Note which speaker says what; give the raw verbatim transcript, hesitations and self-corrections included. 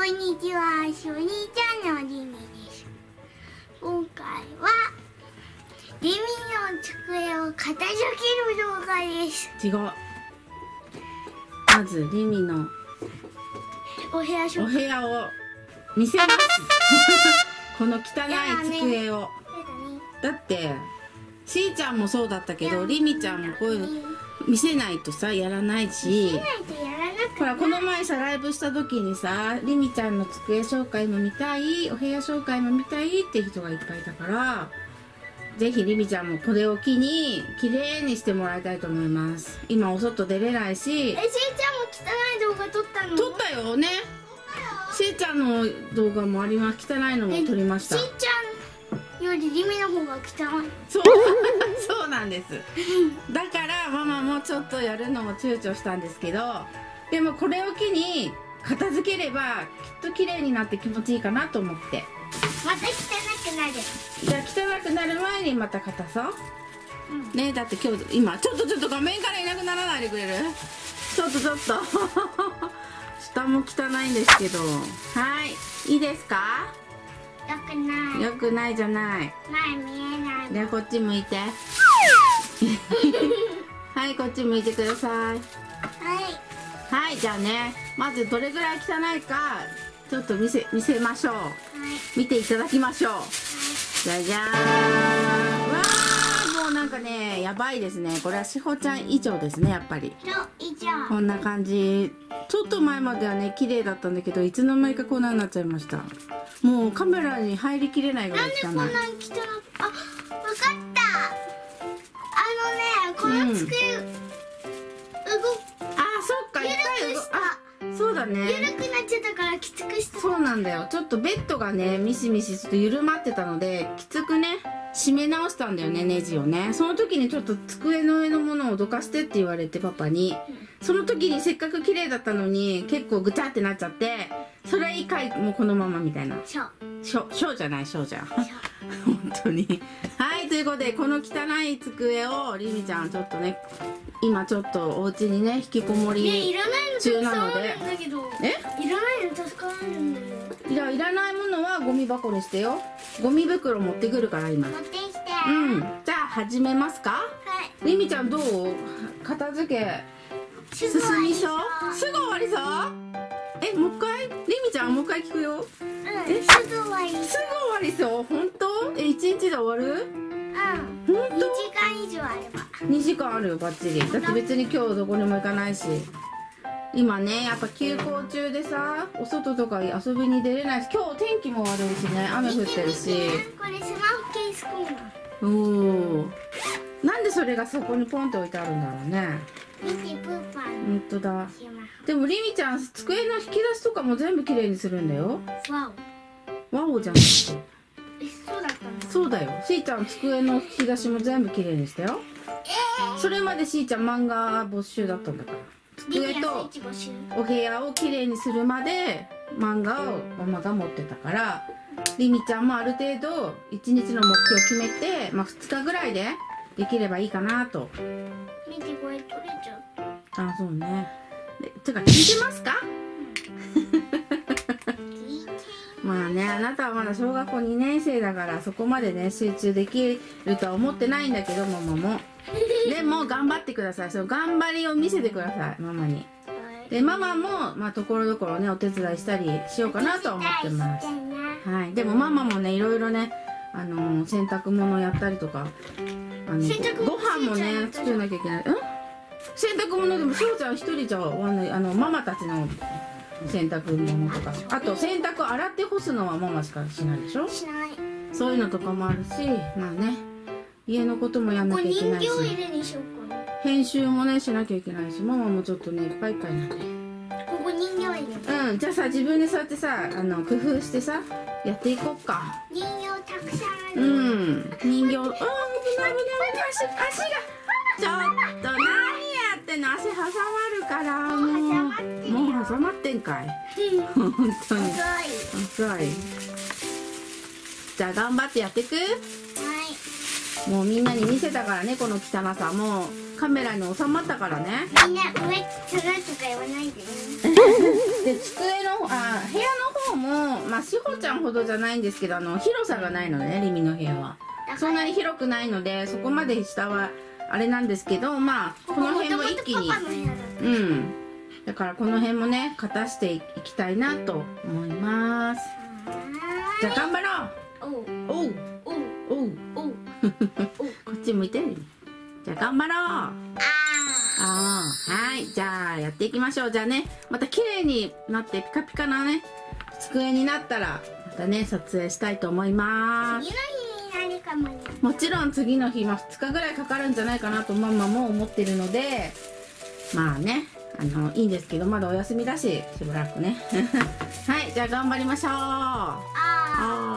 Speaker 1: んにちは、しお兄ちゃんのりみです。今回はりみの机を片付ける動画です。
Speaker 2: 違う。まずりみの
Speaker 1: お部屋紹介。
Speaker 2: お部屋を見せますこの汚い机を、ね、だってしーちゃんもそうだったけど、りみちゃんもこういうの見せないとさやらないし、
Speaker 1: 見せないとやらなくて、
Speaker 2: ほらこの前さライブした時にさ、りみちゃんの机紹介も見たい、お部屋紹介も見たいって人がいっぱいいたから、ぜひりみちゃんもこれを機に綺麗にしてもらいたいと思います。今お外出れないし。
Speaker 1: え、しーちゃんも汚い動画撮ったの？
Speaker 2: 撮ったよね。しーちゃんの動画もあります。汚いのも撮りました。
Speaker 1: しーちゃんよりりみの方が汚い。
Speaker 2: そうそうなんですだからママもちょっとやるのも躊躇したんですけど、でもこれを機に片付ければきっと綺麗になって気持ちいいかなと思って。
Speaker 1: また汚くなる。
Speaker 2: じゃあ汚くなる前にまた片そう、うん、ね。だって今日今ちょっとちょっと画面からいなくならないでくれる？ちょっとちょっと下も汚いんですけど、はいいいですか？
Speaker 1: よくない。
Speaker 2: よくないじゃない。
Speaker 1: 前見えない。
Speaker 2: でこっち向いてはいこっち向いてください。
Speaker 1: はい
Speaker 2: はい、じゃあね、まずどれぐらい汚いかちょっと見せ見せましょう。はい、見ていただきましょう。はい、じゃじゃーん。わー、もうなんかねやばいですね。これはしほちゃん以上ですね、やっぱり。
Speaker 1: 以上。
Speaker 2: こんな感じ。ちょっと前まではね綺麗だったんだけど、いつの間にかこんなになっちゃいました。もうカメラに入りきれないぐらい汚い。
Speaker 1: なんでこんなに汚い？あ、わかった。あのね、この机、うん、動く。
Speaker 2: あ、そっか、一回動く。あ、そうだね。
Speaker 1: 緩くなっちゃったからきつくしてた。
Speaker 2: そうなんだよ。ちょっとベッドがねミシミシちょっと緩まってたので、きつくね締め直したんだよね、ネジをね。その時にちょっと机の上のものをどかしてって言われてパパに、うん、その時にせっかく綺麗だったのに結構ぐちゃってなっちゃって、それ以外もうこのままみたいな。
Speaker 1: ショ
Speaker 2: ーショーショーじゃない、ショーじゃん本当に。はい、ということでこの汚い机をりみちゃんちょっとね今ちょっとお家にね引きこもり中なので、
Speaker 1: え、いらないの助かるんだよ。
Speaker 2: いや、いらないものはゴミ箱にしてよ。ゴミ袋持ってくるから今。
Speaker 1: 持ってきて。
Speaker 2: うん、じゃあ始めますか。はい。りみちゃんどう？片付け進みそう？すぐ終わりそう？え、もう一回？りみちゃんもう一回聞くよ。うん。
Speaker 1: え、すぐ終わり。
Speaker 2: すぐ終わりそう？本当？え、一日で終わる？
Speaker 1: うん。本当？にじかん以上あれば。に
Speaker 2: じかんあるよ、バッチリ。だって別に今日どこにも行かないし。今ねやっぱ休校中でさ、お外とか遊びに出れないし、今日天気も悪いしね、雨降ってるし。
Speaker 1: これスマホケースコーナ
Speaker 2: ー。おお。なんでそれがそこにポンって置いてあるんだろうね。
Speaker 1: 見てプーパー。
Speaker 2: 本当だ。でもりみちゃん机の引き出しとかも全部きれいにするんだよ。
Speaker 1: わ
Speaker 2: お。わおじゃなくて。
Speaker 1: え、そうだったの？
Speaker 2: そうだよ。しーちゃん机の引き出しも全部きれいにしたよ。えー、それまでしーちゃん漫画没収だったんだから。机とお部屋をきれいにするまで漫画をママが持ってたから、りみちゃんもある程度いちにちの目標を決めて、まあ、ふつかぐらいでできればいいかなと。
Speaker 1: 見て、これ取れちゃった。
Speaker 2: あ、そうね。でてか聞いてますか？まあね、あなたはまだ小学校にねん生だからそこまでね集中できるとは思ってないんだけど、ママもでも頑張ってください。その頑張りを見せてください、ママに。でママもまあところどころねお手伝いしたりしようかなとは思ってます。はい。でもママもねいろいろね、あのー、洗濯物やったりとか、あのご飯もね作らなきゃいけない。うん？洗濯物でもしょうちゃん一人じゃ終わんない。あのママたちの洗濯物とか、あと洗濯洗って干すのはママしかしないでしょ。
Speaker 1: しない。
Speaker 2: そういうのとかもあるし、まあね家のこともやんなきゃいけないし、編集もねしなきゃいけないし、ママもちょっとねいっぱいいっぱいなんで。
Speaker 1: ここ人形入れ。
Speaker 2: うん、じゃあさ自分でそうやってさ、あの工夫してさやっていこうか。
Speaker 1: 人形たくさんある。
Speaker 2: うん、人形。ああ、危ない危ない、足足がちょっと何やってんの。足挟まるから。もうもう挟まってんかい。本当に遅い。じゃあ頑張ってやってく。はい。もうみんなに見せたからね、この汚さ。もうカメラに収まったからね。
Speaker 1: みんな上汚いとか言わないでね。
Speaker 2: で机のあ部屋の方もまあしほちゃんほどじゃないんですけど、あの広さがないのね、リミの部屋はそんなに広くないので、そこまで下はあれなんですけど、まあこの辺も一気に、うんだからこの辺もね片していきたいなと思います。じゃあ頑張ろう。おうおうおうおうこっち向いてる。じゃあ頑張ろう。ああ、はい、じゃあやっていきましょう。じゃあね、また綺麗になってピカピカなね机になったらまたね撮影したいと思います。
Speaker 1: 次の日になるかもね。
Speaker 2: もちろん次の日、まあ、ふつかぐらいかかるんじゃないかなとママも思ってるので、まあねあのいいんですけど、まだお休みだししばらくねはい、じゃあ頑張りましょう。あー